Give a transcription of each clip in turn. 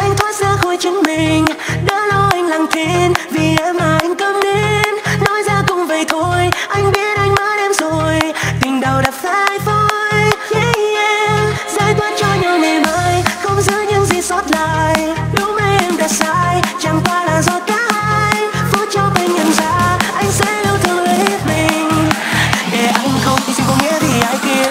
anh thoát ra khỏi chính mình, đã lo anh lặng thinh vì em mà anh câm nín. Nói ra cũng vậy thôi, anh biết anh mất em rồi, tình đầu đã phai phôi. Yeah, yeah. Giải thoát cho nhau ngày mai, không giữ những gì sót lại. Lúc ấy em đã sai, chẳng qua là do cả hai. Phút chốc anh nhận ra anh sẽ yêu thương lấy hết mình, để anh không hy sinh có nghĩa vì ai kia.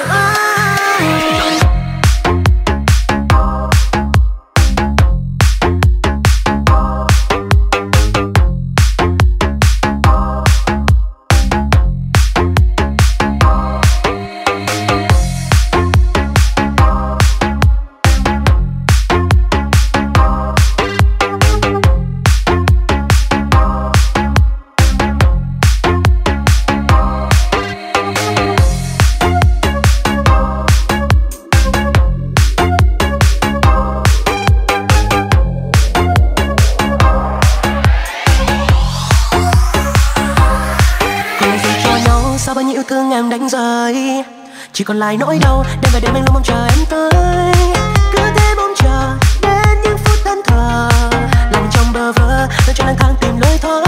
Sao bao nhiêu yêu thương em đánh rơi, chỉ còn lại nỗi đau. Đêm về đêm anh luôn mong chờ em tới, cứ thế mong chờ đến những phút thẫn thờ. Lòng trong bơ vơ tôi cho lang thang tìm lối thoát,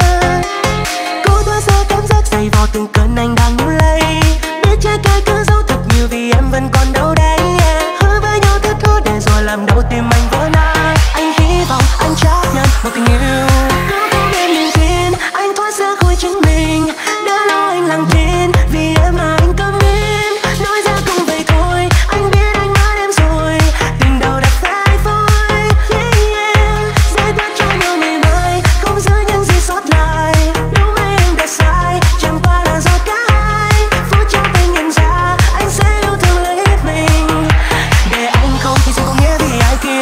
cố thoát ra cảm giác dày vò từng cơn anh đang níu lấy. Biết trái cây cứ giấu thật nhiều vì em vẫn còn đâu đấy. Hứa với nhau thất thố để rồi làm đau tim anh vỡ nát. Anh hy vọng anh chấp nhận một tình yêu, cứ không em niềm tin anh thoát ra khỏi chính mình, đã lo anh lặng thinh vì em mà anh câm nín. Nói ra cũng vậy thôi, anh biết anh mất em rồi, tình đầu đã phai phôi. Yeah, yeah. Giải thoát cho nhau ngày mai, không giữ những gì sót lại. Lúc ấy em đã sai, chẳng qua là do cả hai. Phút chốc anh nhận ra anh sẽ yêu thương lấy hết mình, để anh không hy sinh có nghĩa vì ai kia.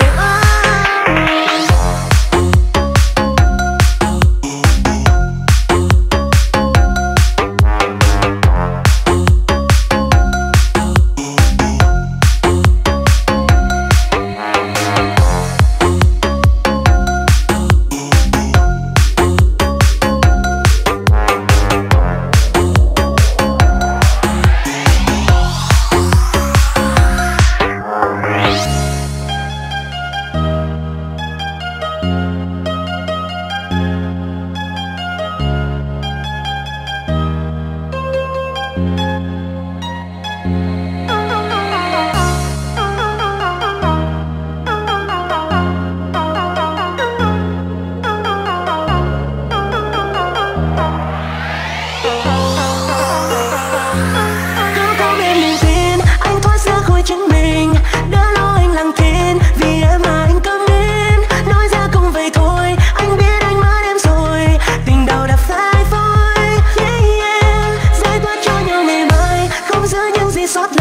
Sót